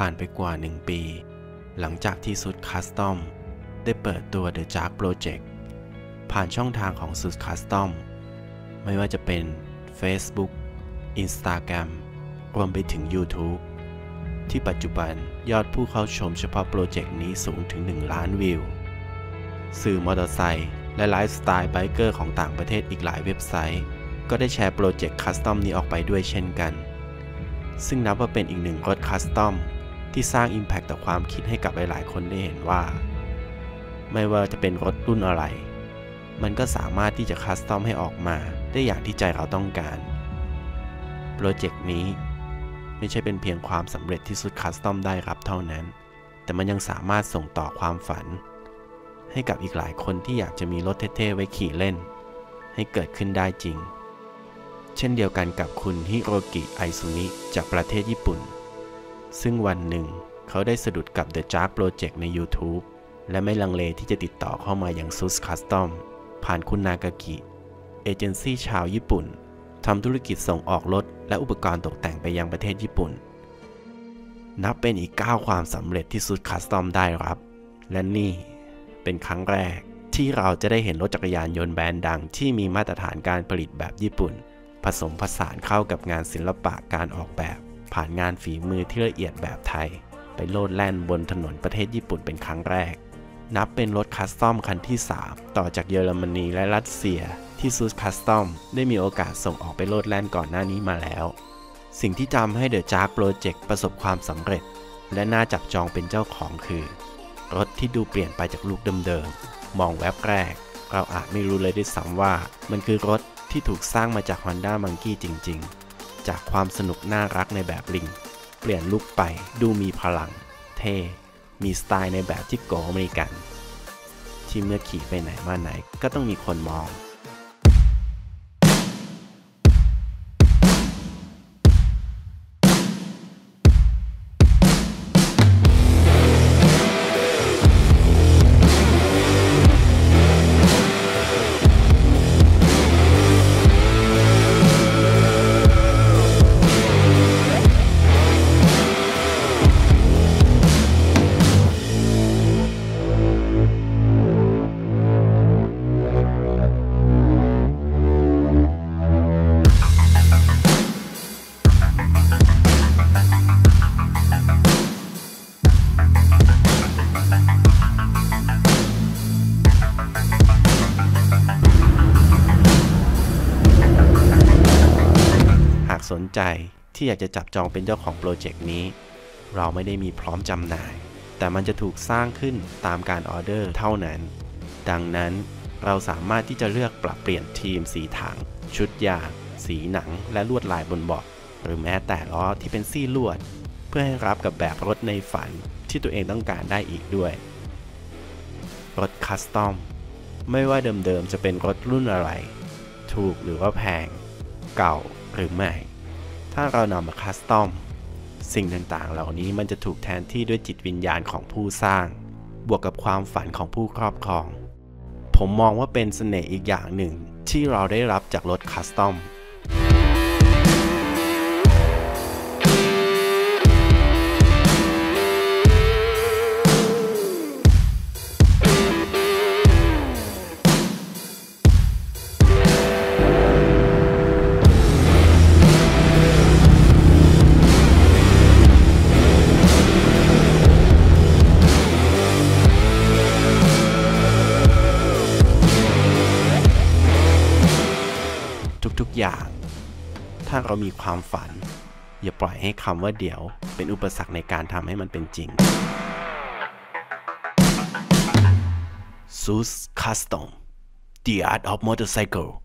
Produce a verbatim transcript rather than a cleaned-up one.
ผ่านไปกว่าหนึ่งปีหลังจากที่ซูดคัสตอมได้เปิดตัว The Jark Project ผ่านช่องทางของซูดคัสตอมไม่ว่าจะเป็น Facebook Instagram รวมไปถึง YouTube ที่ปัจจุบันยอดผู้เข้าชมเฉพาะโปรเจกต์นี้สูงถึงหนึ่งล้านวิวสื่อมอเตอร์ไซค์และไลฟ์สไตล์ไบเกอร์ของต่างประเทศอีกหลายเว็บไซต์ก็ได้แชร์โปรเจกต์คัสตอมนี้ออกไปด้วยเช่นกันซึ่งนับว่าเป็นอีกหนึ่งรถคัสตอมที่สร้าง Impact ต่อความคิดให้กับหลายๆคนได้เห็นว่าไม่ว่าจะเป็นรถรุ่นอะไรมันก็สามารถที่จะคัสตอมให้ออกมาได้อย่างที่ใจเราต้องการโปรเจกต์นี้ไม่ใช่เป็นเพียงความสำเร็จที่สุดคัสตอมได้รับเท่านั้นแต่มันยังสามารถส่งต่อความฝันให้กับอีกหลายคนที่อยากจะมีรถเท่ๆไว้ขี่เล่นให้เกิดขึ้นได้จริงเช่นเดียวกันกับคุณฮิโรกิไอซุมิจากประเทศญี่ปุ่นซึ่งวันหนึ่งเขาได้สะดุดกับ The Jark Project ใน YouTube และไม่ลังเลที่จะติดต่อเข้ามาอย่าง ซูส Custom ผ่านคุณนากากิเอเจนซี่ชาวญี่ปุ่นทำธุรกิจส่งออกรถและอุปกรณ์ตกแต่งไปยังประเทศญี่ปุ่นนับเป็นอีกก้าวความสำเร็จที่ ซูส Custom ได้รับและนี่เป็นครั้งแรกที่เราจะได้เห็นรถจักรยานยนต์แบรนด์ดังที่มีมาตรฐานการผลิตแบบญี่ปุ่นผสมผสานเข้ากับงานศิลปะการออกแบบผ่านงานฝีมือที่ละเอียดแบบไทยไปโลดแล่นบนถนนประเทศญี่ปุ่นเป็นครั้งแรกนับเป็นรถคัสตอมคันที่สามต่อจากเยอรมนีและรัสเซียที่ซูสคัสตอมได้มีโอกาสส่งออกไปโลดแล่นก่อนหน้านี้มาแล้วสิ่งที่ทำให้ The Jark Project ประสบความสำเร็จและน่าจับจองเป็นเจ้าของคือรถที่ดูเปลี่ยนไปจากลุคเดิมๆมองแวบแรกเราอาจไม่รู้เลยด้วยซ้ำว่ามันคือรถที่ถูกสร้างมาจาก Honda Monkey จริงๆจากความสนุกน่ารักในแบบลิงเปลี่ยนลุคไปดูมีพลังเท่มีสไตล์ในแบบที่โกอเมริกันที่เมื่อขี่ไปไหนมาไหนก็ต้องมีคนมองสนใจที่อยากจะจับจองเป็นเจ้าของโปรเจกต์นี้เราไม่ได้มีพร้อมจำหน่ายแต่มันจะถูกสร้างขึ้นตามการออเดอร์เท่านั้นดังนั้นเราสามารถที่จะเลือกปรับเปลี่ยนทีมสีถังชุดยางสีหนังและลวดลายบนเบาะหรือแม้แต่ล้อที่เป็นซี่ลวดเพื่อให้รับกับแบบรถในฝันที่ตัวเองต้องการได้อีกด้วยรถคัสตอมไม่ว่าเดิมๆจะเป็นรถรุ่นอะไรถูกหรือว่าแพงเก่าหรือไม่ถ้าเรานำมาคัสตอมสิ่งต่างๆเหล่านี้มันจะถูกแทนที่ด้วยจิตวิญญาณของผู้สร้างบวกกับความฝันของผู้ครอบครองผมมองว่าเป็นเสน่ห์อีกอย่างหนึ่งที่เราได้รับจากรถคัสตอมทุกๆอย่างถ้าเรามีความฝันอย่าปล่อยให้คำว่าเดี๋ยวเป็นอุปสรรคในการทำให้มันเป็นจริง ซูส Custom The Art of Motorcycle